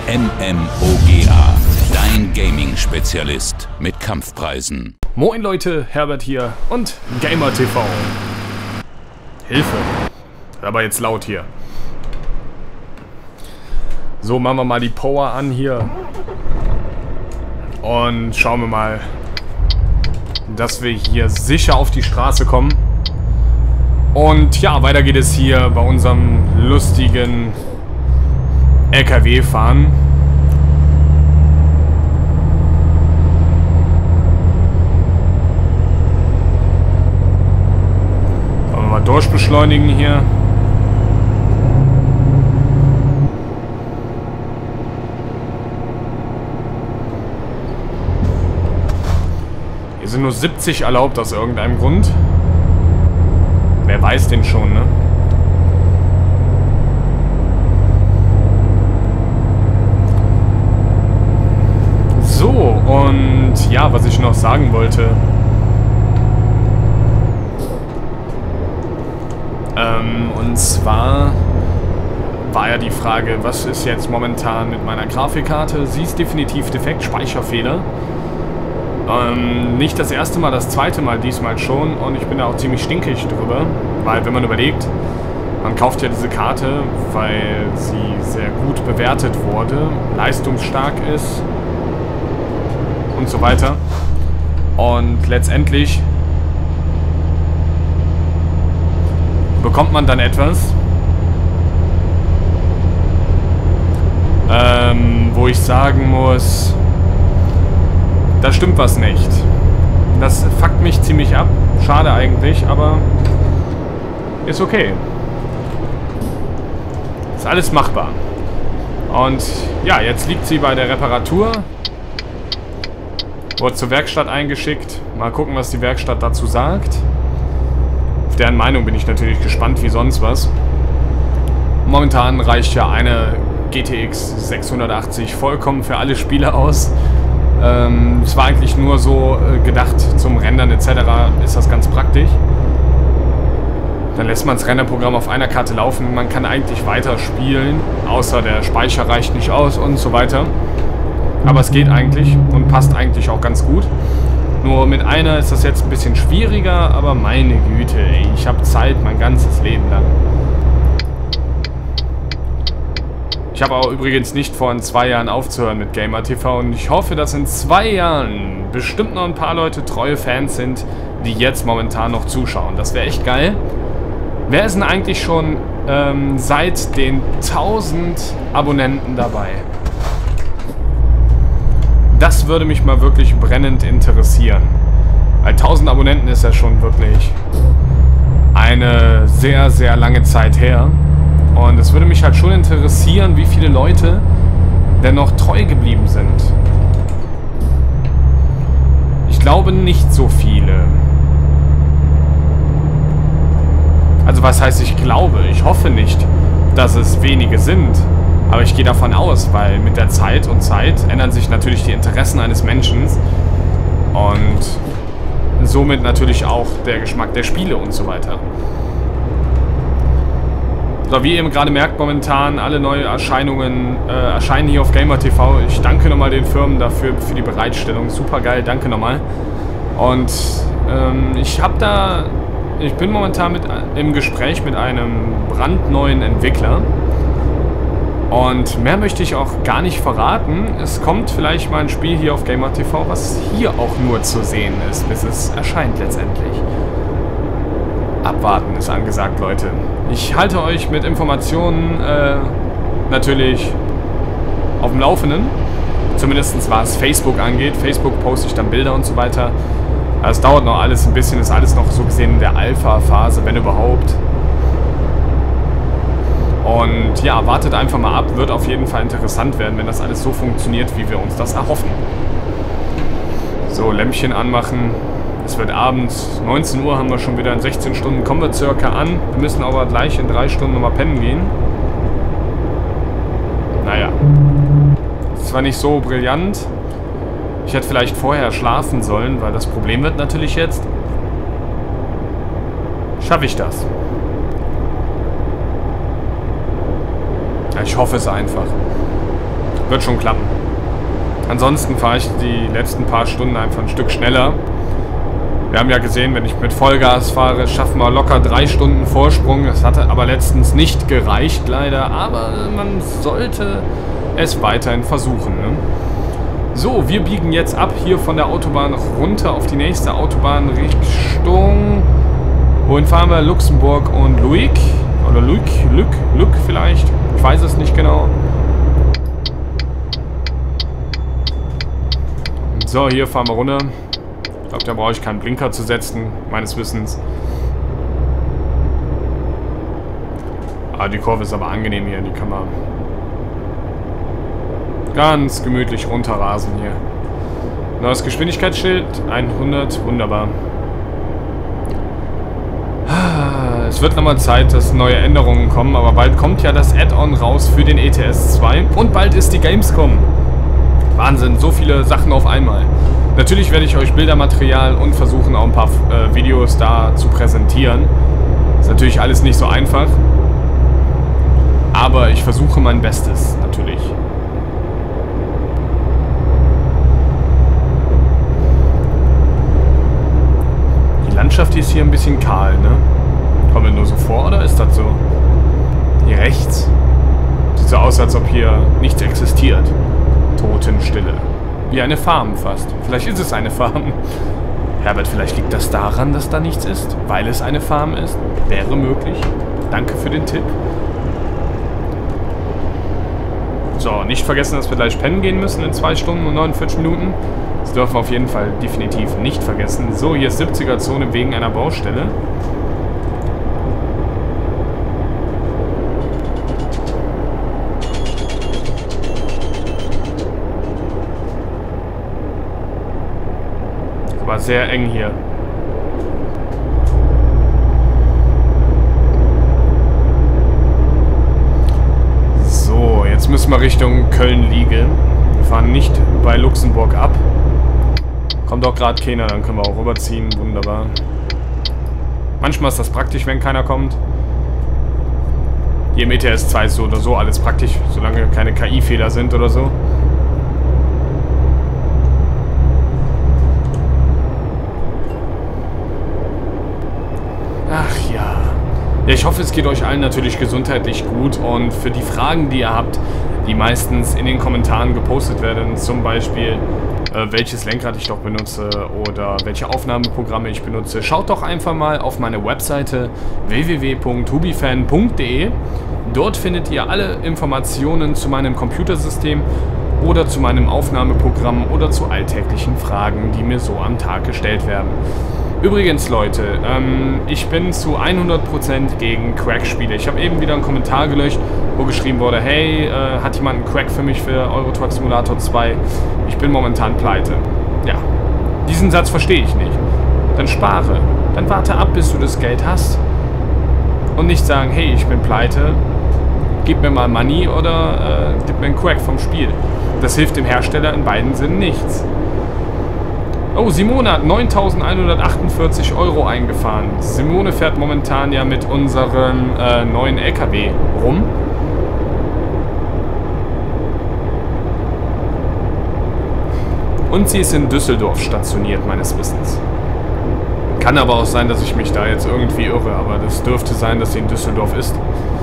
MMOGA, dein Gaming-Spezialist mit Kampfpreisen. Moin Leute, Herbert hier und Gamer TV. Hilfe, aber jetzt laut hier. So, machen wir mal die Power an hier. Und schauen wir mal, dass wir hier sicher auf die Straße kommen. Und ja, weiter geht es hier bei unserem lustigen LKW-Fahren. Wollen wir mal durchbeschleunigen hier. Hier sind nur 70 erlaubt aus irgendeinem Grund. Wer weiß denn schon, ne? So, und ja, was ich noch sagen wollte. Und zwar war ja die Frage, was ist jetzt momentan mit meiner Grafikkarte? Sie ist definitiv defekt, Speicherfehler. Nicht das erste Mal, das zweite Mal diesmal schon, und ich bin da auch ziemlich stinkig drüber, weil wenn man überlegt, man kauft ja diese Karte, weil sie sehr gut bewertet wurde, leistungsstark ist und so weiter, und letztendlich bekommt man dann etwas, wo ich sagen muss, da stimmt was nicht. Das fuckt mich ziemlich ab. Schade eigentlich, aber ist okay. Ist alles machbar. Und ja, jetzt liegt sie bei der Reparatur. Wurde zur Werkstatt eingeschickt. Mal gucken, was die Werkstatt dazu sagt. Auf deren Meinung bin ich natürlich gespannt wie sonst was. Momentan reicht ja eine GTX 680 vollkommen für alle Spiele aus. Es war eigentlich nur so gedacht zum Rendern etc. ist das ganz praktisch. Dann lässt man das Renderprogramm auf einer Karte laufen. Man kann eigentlich weiter spielen, außer der Speicher reicht nicht aus und so weiter. Aber es geht eigentlich und passt eigentlich auch ganz gut. Nur mit einer ist das jetzt ein bisschen schwieriger, aber meine Güte, ey, ich habe Zeit mein ganzes Leben lang. Ich habe auch übrigens nicht vor, in 2 Jahren aufzuhören mit Gamer TV, und ich hoffe, dass in 2 Jahren bestimmt noch ein paar Leute treue Fans sind, die jetzt momentan noch zuschauen. Das wäre echt geil. Wer ist denn eigentlich schon seit den 1000 Abonnenten dabei? Das würde mich mal wirklich brennend interessieren. Weil 1000 Abonnenten ist ja schon wirklich eine sehr, sehr lange Zeit her. Und es würde mich halt schon interessieren, wie viele Leute denn noch treu geblieben sind. Ich glaube nicht so viele. Also was heißt ich glaube? Ich hoffe nicht, dass es wenige sind. Aber ich gehe davon aus, weil mit der Zeit ändern sich natürlich die Interessen eines Menschen. Und somit natürlich auch der Geschmack der Spiele und so weiter. So, wie ihr eben gerade merkt, momentan alle neue Erscheinungen erscheinen hier auf Gamer TV. Ich danke nochmal den Firmen dafür, für die Bereitstellung. Super geil, danke nochmal. Und ich bin momentan im Gespräch mit einem brandneuen Entwickler. Und mehr möchte ich auch gar nicht verraten. Es kommt vielleicht mal ein Spiel hier auf Gamer TV, was hier auch nur zu sehen ist, bis es erscheint letztendlich. Abwarten ist angesagt, Leute. Ich halte euch mit Informationen natürlich auf dem Laufenden. Zumindest was Facebook angeht. Facebook poste ich dann Bilder und so weiter. Es dauert noch alles ein bisschen, ist alles noch so gesehen in der Alpha-Phase, wenn überhaupt. Und ja, wartet einfach mal ab. Wird auf jeden Fall interessant werden, wenn das alles so funktioniert, wie wir uns das erhoffen. So, Lämpchen anmachen. Es wird abends, 19 Uhr haben wir schon wieder, in 16 Stunden kommen wir circa an. Wir müssen aber gleich in 3 Stunden nochmal pennen gehen. Naja. Ist zwar nicht so brillant. Ich hätte vielleicht vorher schlafen sollen, weil das Problem wird natürlich jetzt, schaffe ich das? Ja, ich hoffe es einfach. Wird schon klappen. Ansonsten fahre ich die letzten paar Stunden einfach ein Stück schneller. Wir haben ja gesehen, wenn ich mit Vollgas fahre, schaffen wir locker 3 Stunden Vorsprung. Das hatte aber letztens nicht gereicht, leider. Aber man sollte es weiterhin versuchen, ne? So, wir biegen jetzt ab hier von der Autobahn runter auf die nächste Autobahn Richtung... Wohin fahren wir? Luxemburg und Luik? Oder Luik vielleicht? Ich weiß es nicht genau. So, hier fahren wir runter. Ich glaube, da brauche ich keinen Blinker zu setzen, meines Wissens. Ah, die Kurve ist aber angenehm hier, die kann man ganz gemütlich runterrasen hier. Neues Geschwindigkeitsschild, 100, wunderbar. Es wird nochmal Zeit, dass neue Änderungen kommen, aber bald kommt ja das Add-on raus für den ETS 2 und bald ist die Gamescom. Wahnsinn, so viele Sachen auf einmal. Natürlich werde ich euch Bildermaterial und versuchen auch ein paar Videos da zu präsentieren. Ist natürlich alles nicht so einfach, aber ich versuche mein Bestes, natürlich. Die Landschaft ist hier ein bisschen kahl, ne? Kommt mir nur so vor, oder ist das so? Hier rechts sieht so aus, als ob hier nichts existiert. Totenstille. Wie eine Farm fast. Vielleicht ist es eine Farm. Herbert, vielleicht liegt das daran, dass da nichts ist? Weil es eine Farm ist? Wäre möglich. Danke für den Tipp. So, nicht vergessen, dass wir gleich pennen gehen müssen in 2 Stunden und 49 Minuten. Das dürfen wir auf jeden Fall definitiv nicht vergessen. So, hier ist 70er-Zone wegen einer Baustelle. War sehr eng hier. So, jetzt müssen wir Richtung Köln-Liege. Wir fahren nicht bei Luxemburg ab. Kommt auch gerade keiner, dann können wir auch rüberziehen. Wunderbar. Manchmal ist das praktisch, wenn keiner kommt. Hier im ETS 2 ist so oder so alles praktisch, solange keine KI-Fehler sind oder so. Ach ja. Ja, ich hoffe, es geht euch allen natürlich gesundheitlich gut und für die Fragen, die ihr habt, die meistens in den Kommentaren gepostet werden, zum Beispiel, welches Lenkrad ich doch benutze oder welche Aufnahmeprogramme ich benutze, schaut doch einfach mal auf meine Webseite www.hubifan.de. Dort findet ihr alle Informationen zu meinem Computersystem oder zu meinem Aufnahmeprogramm oder zu alltäglichen Fragen, die mir so am Tag gestellt werden. Übrigens, Leute, ich bin zu 100% gegen Crack-Spiele. Ich habe eben wieder einen Kommentar gelöscht, wo geschrieben wurde, hey, hat jemand einen Crack für mich für Euro Truck Simulator 2? Ich bin momentan pleite. Ja, diesen Satz verstehe ich nicht. Dann spare. Dann warte ab, bis du das Geld hast. Und nicht sagen, hey, ich bin pleite, gib mir mal Money oder gib mir einen Crack vom Spiel. Das hilft dem Hersteller in beiden Sinnen nichts. Oh, Simone hat 9.148 € eingefahren. Simone fährt momentan ja mit unserem neuen LKW rum. Und sie ist in Düsseldorf stationiert, meines Wissens. Kann aber auch sein, dass ich mich da jetzt irgendwie irre, aber das dürfte sein, dass sie in Düsseldorf ist.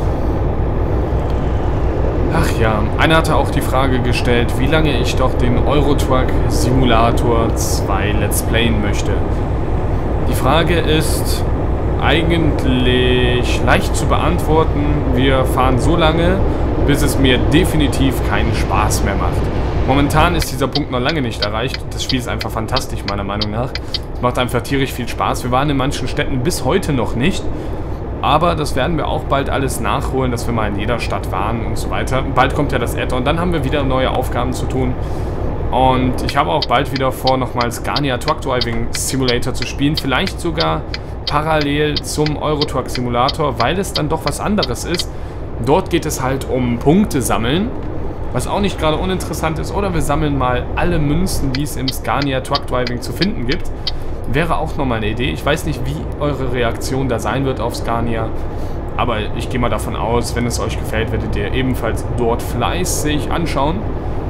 Ach ja, einer hatte auch die Frage gestellt, wie lange ich doch den Euro Truck Simulator 2 Let's Playen möchte. Die Frage ist eigentlich leicht zu beantworten. Wir fahren so lange, bis es mir definitiv keinen Spaß mehr macht. Momentan ist dieser Punkt noch lange nicht erreicht. Das Spiel ist einfach fantastisch, meiner Meinung nach. Es macht einfach tierisch viel Spaß. Wir waren in manchen Städten bis heute noch nicht. Aber das werden wir auch bald alles nachholen, dass wir mal in jeder Stadt waren und so weiter. Bald kommt ja das Add-on, dann haben wir wieder neue Aufgaben zu tun. Und ich habe auch bald wieder vor, nochmal Scania Truck Driving Simulator zu spielen. Vielleicht sogar parallel zum Euro Truck Simulator, weil es dann doch was anderes ist. Dort geht es halt um Punkte sammeln, was auch nicht gerade uninteressant ist. Oder wir sammeln mal alle Münzen, die es im Scania Truck Driving zu finden gibt. Wäre auch nochmal eine Idee. Ich weiß nicht, wie eure Reaktion da sein wird auf Scania. Aber ich gehe mal davon aus, wenn es euch gefällt, werdet ihr ebenfalls dort fleißig anschauen.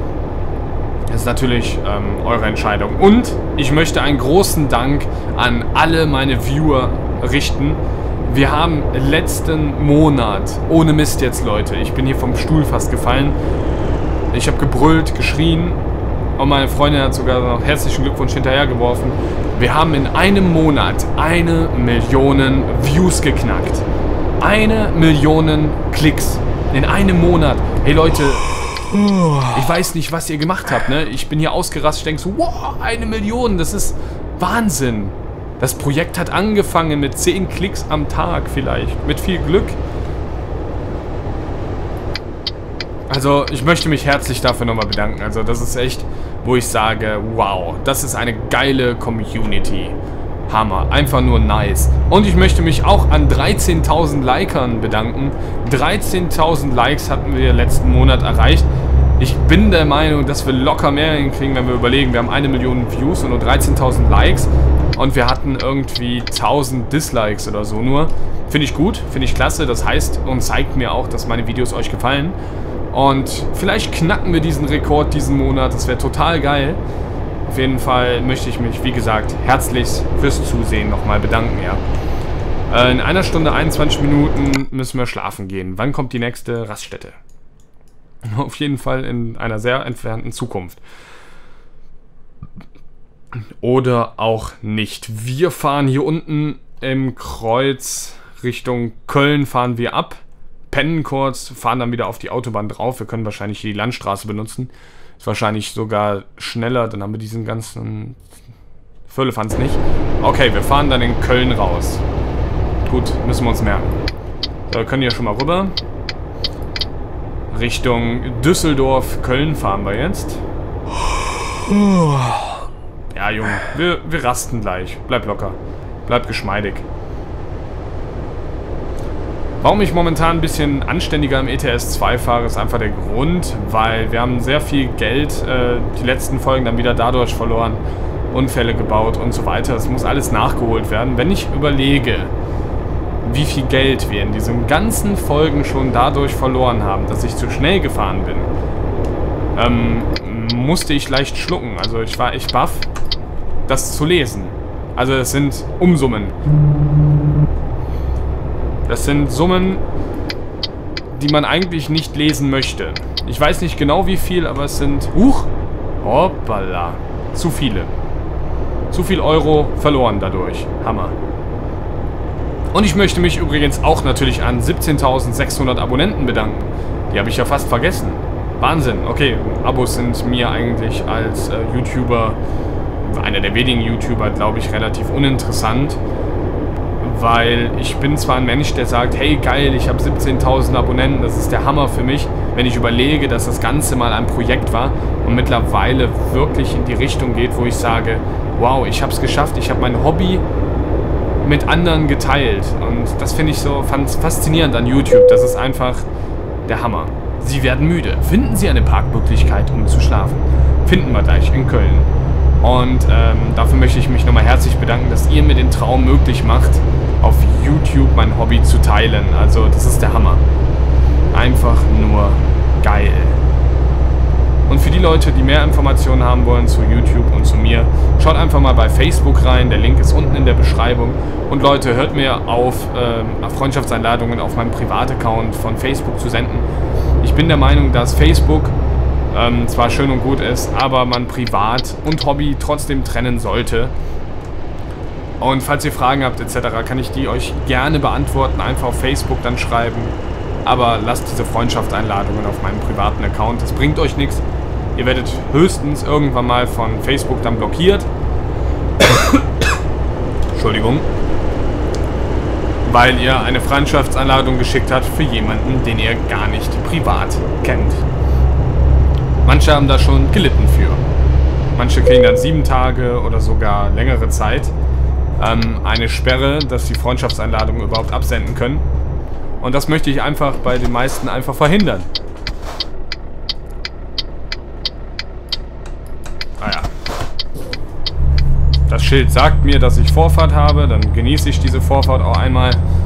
Das ist natürlich eure Entscheidung. Und ich möchte einen großen Dank an alle meine Viewer richten. Wir haben letzten Monat, ohne Mist jetzt Leute, ich bin hier vom Stuhl fast gefallen. Ich habe gebrüllt, geschrien und meine Freundin hat sogar noch herzlichen Glückwunsch hinterhergeworfen. Wir haben in einem Monat 1 Million Views geknackt. 1 Million Klicks in einem Monat. Hey Leute, ich weiß nicht, was ihr gemacht habt, ne? Ich bin hier ausgerastet, ich denke so, wow, 1 Million, das ist Wahnsinn. Das Projekt hat angefangen mit 10 Klicks am Tag vielleicht, mit viel Glück. Also, ich möchte mich herzlich dafür nochmal bedanken. Also, das ist echt, wo ich sage, wow, das ist eine geile Community. Hammer, einfach nur nice. Und ich möchte mich auch an 13.000 Likern bedanken. 13.000 Likes hatten wir letzten Monat erreicht. Ich bin der Meinung, dass wir locker mehr hinkriegen, wenn wir überlegen, wir haben 1 Million Views und nur 13.000 Likes. Und wir hatten irgendwie 1000 Dislikes oder so nur. Finde ich gut, finde ich klasse. Das heißt und zeigt mir auch, dass meine Videos euch gefallen. Und vielleicht knacken wir diesen Rekord diesen Monat. Das wäre total geil. Auf jeden Fall möchte ich mich, wie gesagt, herzlich fürs Zusehen nochmal bedanken, ja. In 1 Stunde 21 Minuten müssen wir schlafen gehen. Wann kommt die nächste Raststätte? Auf jeden Fall in einer sehr entfernten Zukunft. Oder auch nicht. Wir fahren hier unten im Kreuz Richtung Köln, fahren wir ab, pennen kurz, fahren dann wieder auf die Autobahn drauf. Wir können wahrscheinlich hier die Landstraße benutzen. Ist wahrscheinlich sogar schneller, dann haben wir diesen ganzen Firlefanz nicht. Okay, wir fahren dann in Köln raus. Gut, müssen wir uns merken. So, wir können hier schon mal rüber. Richtung Düsseldorf, Köln fahren wir jetzt. Ja, Junge, wir rasten gleich. Bleib locker. Bleib geschmeidig. Warum ich momentan ein bisschen anständiger im ETS 2 fahre, ist einfach der Grund, weil wir haben sehr viel Geld, die letzten Folgen dann wieder dadurch verloren, Unfälle gebaut und so weiter. Es muss alles nachgeholt werden. Wenn ich überlege, wie viel Geld wir in diesen ganzen Folgen schon dadurch verloren haben, dass ich zu schnell gefahren bin, musste ich leicht schlucken. Also ich war echt baff, das zu lesen. Also es sind Umsummen. Das sind Summen, die man eigentlich nicht lesen möchte. Ich weiß nicht genau wie viel, aber es sind... Hoppala. Zu viele. Zu viel Euro verloren dadurch. Hammer. Und ich möchte mich übrigens auch natürlich an 17.600 Abonnenten bedanken. Die habe ich ja fast vergessen. Wahnsinn. Okay, Abos sind mir eigentlich als YouTuber, einer der wenigen YouTuber, glaube ich, relativ uninteressant. Weil ich bin zwar ein Mensch, der sagt, hey geil, ich habe 17.000 Abonnenten, das ist der Hammer für mich, wenn ich überlege, dass das Ganze mal ein Projekt war und mittlerweile wirklich in die Richtung geht, wo ich sage, wow, ich habe es geschafft, ich habe mein Hobby mit anderen geteilt und das finde ich so faszinierend an YouTube, das ist einfach der Hammer. Sie werden müde. Finden Sie eine Parkmöglichkeit, um zu schlafen? Finden wir gleich in Köln. Und dafür möchte ich mich nochmal herzlich bedanken, dass ihr mir den Traum möglich macht, auf YouTube mein Hobby zu teilen. Also das ist der Hammer. Einfach nur geil. Und für die Leute, die mehr Informationen haben wollen zu YouTube und zu mir, schaut einfach mal bei Facebook rein. Der Link ist unten in der Beschreibung. Und Leute, hört mir auf, Freundschaftseinladungen auf meinem Privataccount von Facebook zu senden. Ich bin der Meinung, dass Facebook zwar schön und gut ist, aber man Privat und Hobby trotzdem trennen sollte. Und falls ihr Fragen habt etc., kann ich die euch gerne beantworten, einfach auf Facebook dann schreiben. Aber lasst diese Freundschaftseinladungen auf meinem privaten Account, das bringt euch nichts. Ihr werdet höchstens irgendwann mal von Facebook dann blockiert. Entschuldigung. Weil ihr eine Freundschaftseinladung geschickt habt für jemanden, den ihr gar nicht privat kennt. Manche haben da schon gelitten für. Manche kriegen dann 7 Tage oder sogar längere Zeit eine Sperre, dass sie Freundschaftseinladungen überhaupt absenden können. Und das möchte ich einfach bei den meisten einfach verhindern. Naja. Das Schild sagt mir, dass ich Vorfahrt habe, dann genieße ich diese Vorfahrt auch einmal.